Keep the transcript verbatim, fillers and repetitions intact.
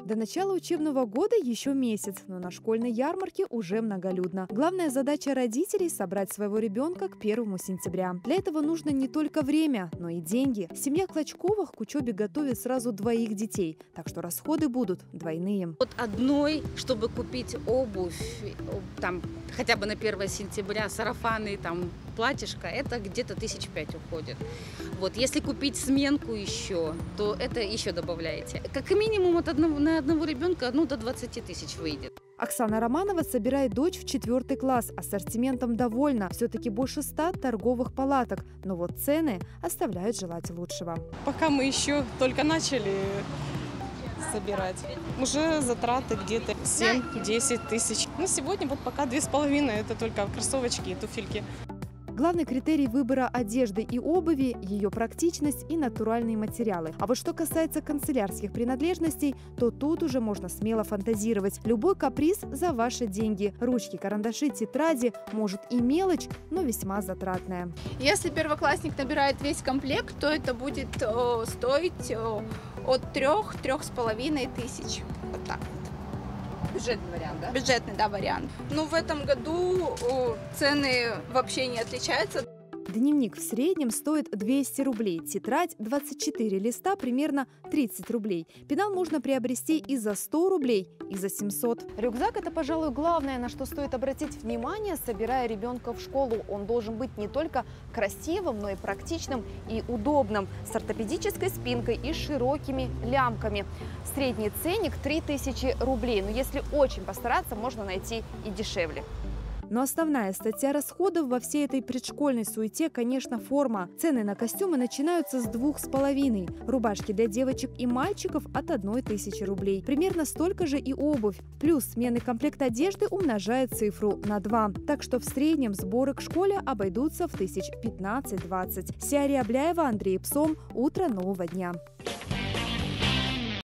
До начала учебного года еще месяц, но на школьной ярмарке уже многолюдно. Главная задача родителей – собрать своего ребенка к первому сентября. Для этого нужно не только время, но и деньги. Семья Клочковых к учебе готовит сразу двоих детей, так что расходы будут двойные. Вот одной, чтобы купить обувь, там, хотя бы на первое сентября, сарафаны, там, платьишко, это где-то тысяч пять уходит. Вот, если купить сменку еще, то это еще добавляете. Как минимум от одного, на одного ребенка ну, до двадцати тысяч выйдет. Оксана Романова собирает дочь в четвертый класс. Ассортиментом довольна. Все-таки больше ста торговых палаток. Но вот цены оставляют желать лучшего. Пока мы еще только начали собирать. Уже затраты где-то семь-десять тысяч. Ну, сегодня вот пока две с половиной, это только кроссовочки и туфельки. Главный критерий выбора одежды и обуви – ее практичность и натуральные материалы. А вот что касается канцелярских принадлежностей, то тут уже можно смело фантазировать. Любой каприз за ваши деньги. Ручки, карандаши, тетради, может и мелочь, но весьма затратная. Если первоклассник набирает весь комплект, то это будет о, стоить о, от трех-трех с половиной тысяч. Вот так. Бюджетный вариант, да? Бюджетный, да, вариант. Но в этом году о, цены вообще не отличаются. Дневник в среднем стоит двести рублей, тетрадь двадцать четыре листа примерно тридцать рублей. Пенал можно приобрести и за сто рублей, и за семьсот. Рюкзак – это, пожалуй, главное, на что стоит обратить внимание, собирая ребенка в школу. Он должен быть не только красивым, но и практичным и удобным, с ортопедической спинкой и широкими лямками. Средний ценник – три тысячи рублей, но если очень постараться, можно найти и дешевле. Но основная статья расходов во всей этой предшкольной суете, конечно, форма. Цены на костюмы начинаются с двух с половиной. Рубашки для девочек и мальчиков от одной тысячи рублей. Примерно столько же и обувь. Плюс сменный комплект одежды умножает цифру на два. Так что в среднем сборы к школе обойдутся в тысяч пятнадцать-двадцать. Сиария Абляева, Андрей Псом. Утро нового дня.